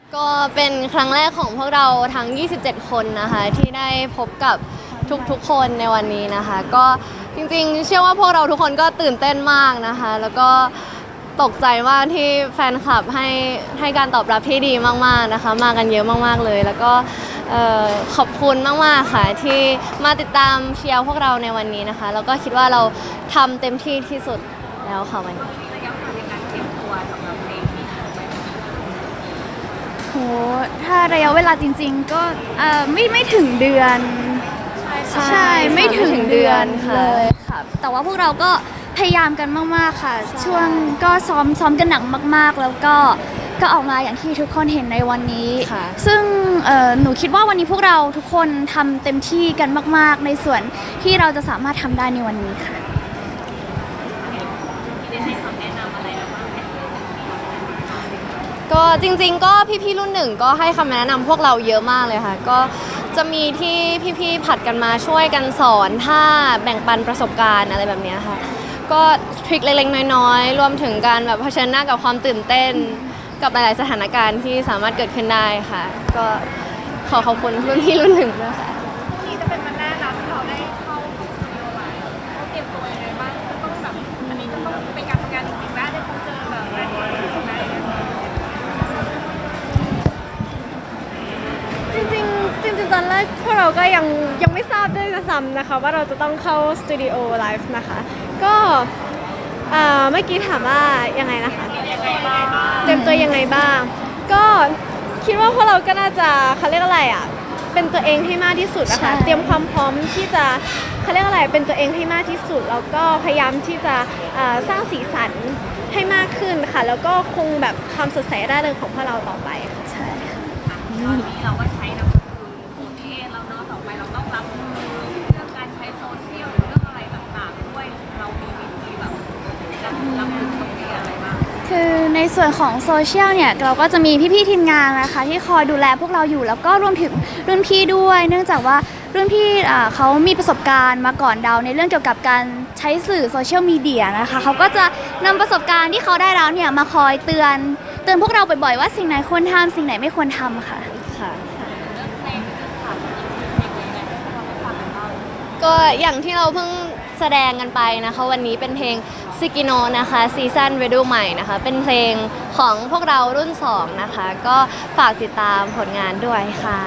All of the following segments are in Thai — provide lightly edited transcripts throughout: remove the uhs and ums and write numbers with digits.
ก็เป็นครั้งแรกของพวกเราทั้ง 27 คนนะคะที่ได้พบกับทุกๆคนในวันนี้นะคะก็จริงๆเชื่อว่าพวกเราทุกคนก็ตื่นเต้นมากนะคะแล้วก็ตกใจมากที่แฟนคลับให้การตอบรับที่ดีมากๆนะคะมากันเยอะมากๆเลยแล้วก็ขอบคุณมากๆค่ะที่มาติดตามเชียร์พวกเราในวันนี้นะคะแล้วก็คิดว่าเราทำเต็มที่ที่สุดแล้วค่ะวันนี้โหถ้าระยะเวลาจริงๆก็ไม่ถึงเดือนใช่ไม่ถึงเดือนเลยค่ะแต่ว่าพวกเราก็พยายามกันมากๆค่ะช่วงก็ซ้อมกันหนักมากๆแล้วก็ออกมาอย่างที่ทุกคนเห็นในวันนี้ซึ่งหนูคิดว่าวันนี้พวกเราทุกคนทำเต็มที่กันมากๆในส่วนที่เราจะสามารถทำได้ในวันนี้ค่ะก็จริงๆก็พี่ๆรุ่นหนึ่งก็ให้คำแนะนำพวกเราเยอะมากเลยค่ะก็จะมีที่พี่ๆผัดกันมาช่วยกันสอนถ้าแบ่งปันประสบการณ์อะไรแบบนี้ค่ะก็ทริคเล็กๆน้อยๆรวมถึงการแบบเผชิญหน้ากับความตื่นเต้นกับหลายๆสถานการณ์ที่สามารถเกิดขึ้นได้ค่ะก็ขอขอบคุณรุ่นพี่รุ่นหนึ่งด้วยค่ะนี่จะเป็นวันแรกนะที่เราได้เข้าสตูดิโอไลฟ์เขาเตรียมตัวยังไงบ้างจะต้องแบบอันนี้จะต้องเป็นการทำงานจริงๆนะได้พบเจอแบบแรงกดดันไหมจริงตอนแรกพวกเราก็ยังไม่ทราบด้วยซ้ำนะคะว่าเราจะต้องเข้าสตูดิโอไลฟ์นะคะก็เมื่อกี้ถามว่ายังไงนะคะเตรียมตัวยังไงบ้างก็คิดว่าพวกเราก็น่าจะเขาเรียกอะไรอ่ะเป็นตัวเองให้มากที่สุดนะคะเตรียมความพร้อมที่จะเขาเรียกอะไรเป็นตัวเองให้มากที่สุดแล้วก็พยายามที่จะสร้างสีสันให้มากขึ้นค่ะแล้วก็คงแบบความสดใสร่าเริงของพวกเราต่อไปค่ะใช่ตอนนี้เราก็ใช้นามสกุลโคเทสแล้วเนาะต่อไปเราต้องรับมือเรื่องการใช้โซเชียลหรือเรื่องอะไรต่างๆด้วยเรามีวิธีแบบรับมือตรงนี้อะไรบ้างคือในส่วนของโซเชียลเนี่ยเราก็จะมีพี่ๆทีมงานนะคะที่คอยดูแลพวกเราอยู่แล้วก็รวมถึงรุ่นพี่ด้วยเนื่องจากว่ารุ่นพี่เขามีประสบการณ์มาก่อนเราในเรื่องเกี่ยวกับการใช้สื่อโซเชียลมีเดียนะคะเขาก็จะนำประสบการณ์ที่เขาได้แล้วเนี่ยมาคอยเตือนพวกเราบ่อยๆว่าสิ่งไหนควรทำสิ่งไหนไม่ควรทำค่ะก็อย่างที่เราเพิ่งแสดงกันไปนะคะวันนี้เป็นเพลงซิกิโนนะคะซีซั่นฤดูใหม่นะคะเป็นเพลงของพวกเรารุ่น2นะคะก็ฝากติดตามผลงานด้วยค่ะ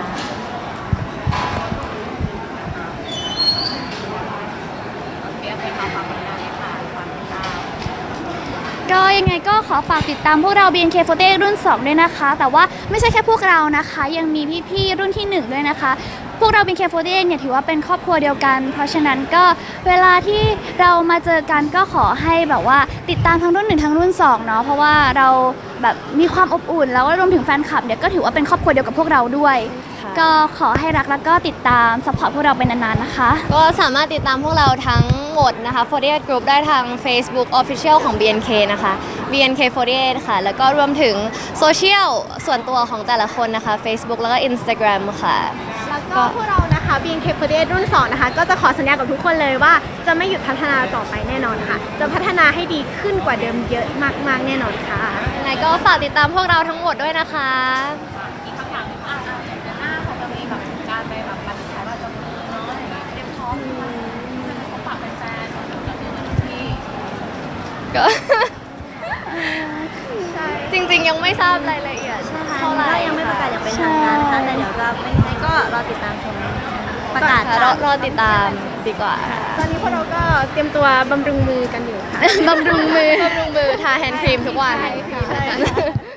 ก็ยังไงก็ขอฝากติดตามพวกเรา BNK48 รุ่น2ด้วยนะคะแต่ว่าไม่ใช่แค่พวกเรานะคะยังมีพี่ๆรุ่นที่1ด้วยนะคะพวกเรา BNK48 เนี่ยถือว่าเป็นครอบครัวเดียวกันเพราะฉะนั้นก็เวลาที่เรามาเจอกันก็ขอให้แบบว่าติดตามทั้งรุ่น1ทั้งรุ่น2เนาะเพราะว่าเราแบบมีความอบอุ่นแล้วก็รวมถึงแฟนคลับเนี่ยก็ถือว่าเป็นครอบครัวเดียวกับพวกเราด้วยก็ขอให้รักแล้วก็ติดตามซัพพอร์ตพวกเราไปนานๆนะคะก็สามารถติดตามพวกเราทั้งหมดนะคะ48 Group ได้ทาง Facebook Official ของ BNK นะคะ BNK48 ค่ะแล้วก็รวมถึงโซเชียลส่วนตัวของแต่ละคนนะคะ Facebook แล้วก็ Instagram ค่ะแล้วก็พวกเรานะคะ BNK48 รุ่น2นะคะก็จะขอสัญญากับทุกคนเลยว่าจะไม่หยุดพัฒนาต่อไปแน่นอนค่ะจะพัฒนาให้ดีขึ้นกว่าเดิมเยอะมากๆแน่นอนค่ะยังไงก็ฝากติดตามพวกเราทั้งหมดด้วยนะคะอีกคำถามนึงเดือนหน้าเขาจะมีแบบการไปแบบปันขายว่าจะมีเนาะเตรียมพร้อมจะฝากแฟนๆของเราที่ก็จริงๆยังไม่ทราบรายละเอียดเท่าไหร่ยังไม่ประกาศอย่างเป็นทางการนะคะแต่เดี๋ยวจะเป็นยังไงก็รอติดตามชมประกาศรอติดตามดีกว่าตอนนี้พวกเราก็เตรียมตัวบำรุงมือกันอยู่ค่ะบำรุงมือทาแฮนด์ครีมทุกวัน